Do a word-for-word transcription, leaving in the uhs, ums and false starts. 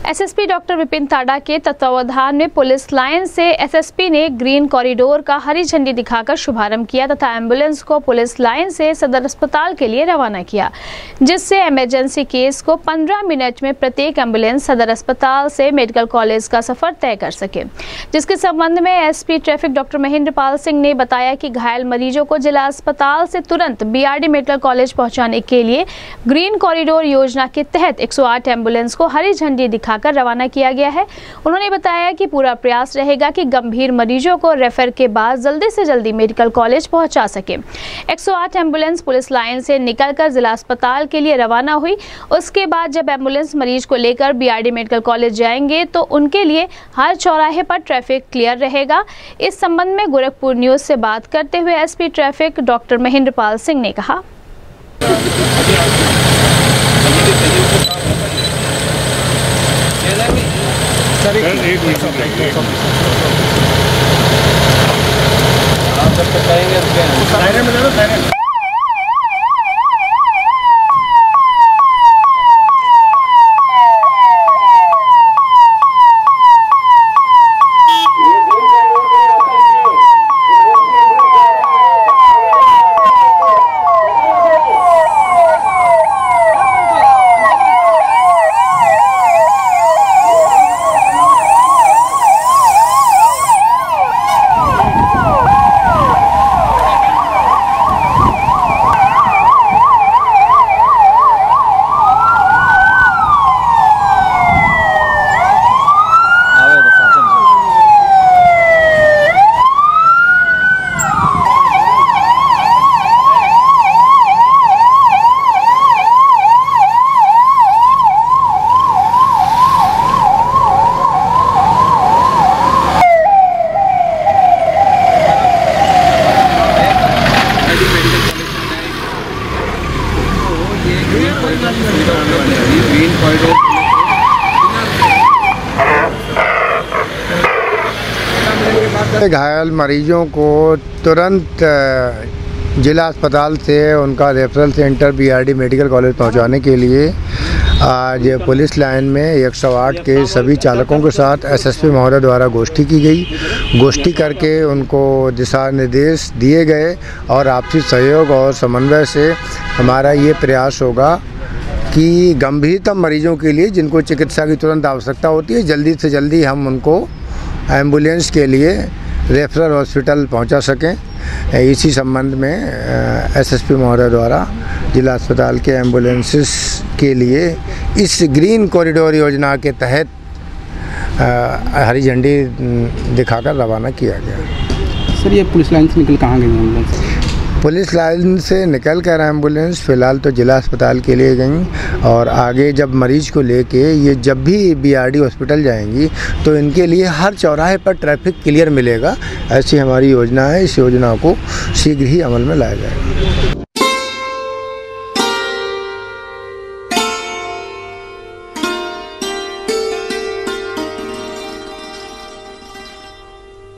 SSP doctor Vipin ताड़ा के तत्वावधान में पुलिस लाइन से एसएसपी ने ग्रीन कॉरिडोर का हरी झंडी दिखाकर शुभारंभ किया तथा एम्बुलेंस को पुलिस लाइन से सदर अस्पताल के लिए रवाना किया, जिससे इमरजेंसी केस को पंद्रह मिनट में प्रत्येक एम्बुलेंस सदर अस्पताल से मेडिकल कॉलेज का सफर तय कर सके। जिसके संबंध में SP traffic doctor Mahendra Pal Singh ने बताया कि घायल मरीजों को जिला अस्पताल से तुरंत बीआरडी मेडिकल कॉलेज पहुंचाने के लिए ग्रीन कॉरिडोर योजना के तहत एक सौ आठ एम्बुलेंस को हरी झंडी दिखाकर रवाना किया गया है। उन्होंने बताया कि पूरा प्रयास रहेगा कि गंभीर मरीजों को रेफर के बाद जल्दी से जल्दी मेडिकल कॉलेज पहुंचा सके। एक सौ आठ एम्बुलेंस पुलिस लाइन से निकलकर जिला अस्पताल के लिए रवाना हुई। उसके बाद जब एम्बुलेंस मरीज को लेकर बीआरडी मेडिकल कॉलेज जाएंगे तो उनके लिए हर चौराहे पर ट्रैफिक क्लियर रहेगा। इस संबंध में गोरखपुर न्यूज से बात करते हुए SP traffic doctor Mahendra Pal Singh ने कहा, सर एक मिनट आप जब बताएंगे ग्रीन कॉरिडोर घायल मरीजों को तुरंत जिला अस्पताल से उनका referral centre BRD medical college पहुंचाने के लिए आज पुलिस लाइन में एक सौ आठ के सभी चालकों के साथ एसएसपी महोदय द्वारा गोष्ठी की गई। गोष्ठी करके उनको दिशा निर्देश दिए गए और आपसी सहयोग और समन्वय से हमारा ये प्रयास होगा कि गंभीरतम मरीजों के लिए जिनको चिकित्सा की तुरंत आवश्यकता होती है, जल्दी से जल्दी हम उनको एम्बुलेंस के लिए रेफरल हॉस्पिटल पहुंचा सकें। इसी संबंध में एसएसपी महोदय द्वारा जिला अस्पताल के एम्बुलेंसेस के लिए इस ग्रीन कॉरिडोर योजना के तहत हरी झंडी दिखाकर रवाना किया गया। सर, ये पुलिस लाइन से निकल कहाँ गई एम्बुलेंस? पुलिस लाइन से निकल कर एम्बुलेंस फ़िलहाल तो जिला अस्पताल के लिए गई और आगे जब मरीज को लेके ये जब भी बीआरडी हॉस्पिटल जाएंगी तो इनके लिए हर चौराहे पर ट्रैफिक क्लियर मिलेगा। ऐसी हमारी योजना है। इस योजना को शीघ्र ही अमल में लाया जाएगा।